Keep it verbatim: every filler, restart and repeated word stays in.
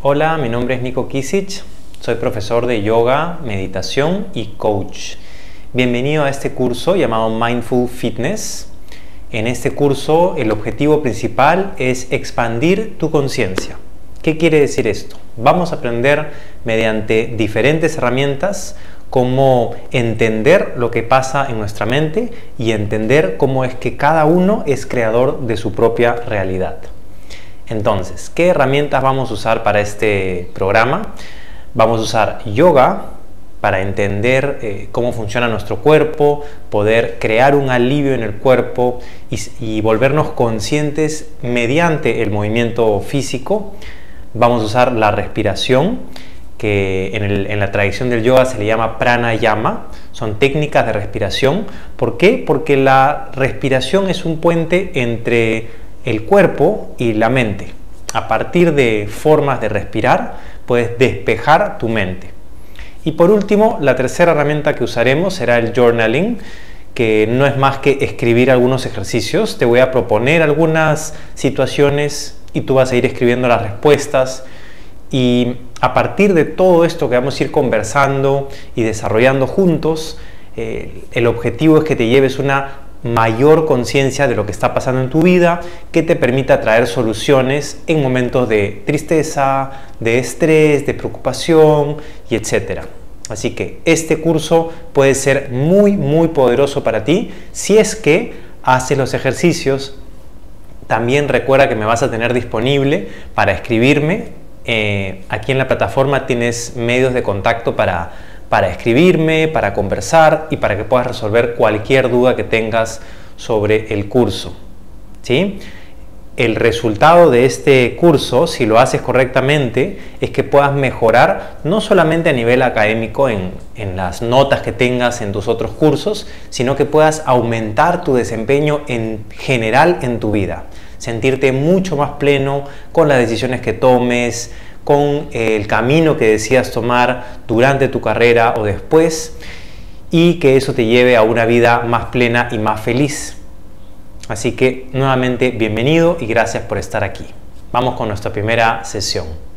Hola, mi nombre es Nico Kisic, soy profesor de yoga, meditación y coach. Bienvenido a este curso llamado Mindful Fitness. En este curso el objetivo principal es expandir tu conciencia. ¿Qué quiere decir esto? Vamos a aprender mediante diferentes herramientas cómo entender lo que pasa en nuestra mente y entender cómo es que cada uno es creador de su propia realidad. Entonces, ¿qué herramientas vamos a usar para este programa? Vamos a usar yoga para entender eh, cómo funciona nuestro cuerpo, poder crear un alivio en el cuerpo y, y volvernos conscientes mediante el movimiento físico. Vamos a usar la respiración, que en, el, en la tradición del yoga se le llama pranayama. Son técnicas de respiración. ¿Por qué? Porque la respiración es un puente entre el cuerpo y la mente. A partir de formas de respirar, puedes despejar tu mente. Y por último, la tercera herramienta que usaremos será el journaling, que no es más que escribir algunos ejercicios. Te voy a proponer algunas situaciones y tú vas a ir escribiendo las respuestas. Y a partir de todo esto que vamos a ir conversando y desarrollando juntos, eh, el objetivo es que te lleves una mayor conciencia de lo que está pasando en tu vida, que te permita traer soluciones en momentos de tristeza, de estrés, de preocupación y etcétera. Así que este curso puede ser muy muy poderoso para ti si es que haces los ejercicios. También recuerda que me vas a tener disponible para escribirme. Eh, aquí en la plataforma tienes medios de contacto para para escribirme, para conversar y para que puedas resolver cualquier duda que tengas sobre el curso, ¿sí? El resultado de este curso, si lo haces correctamente, es que puedas mejorar no solamente a nivel académico en, en las notas que tengas en tus otros cursos, sino que puedas aumentar tu desempeño en general en tu vida, sentirte mucho más pleno con las decisiones que tomes, con el camino que decidas tomar durante tu carrera o después, y que eso te lleve a una vida más plena y más feliz. Así que nuevamente bienvenido y gracias por estar aquí. Vamos con nuestra primera sesión.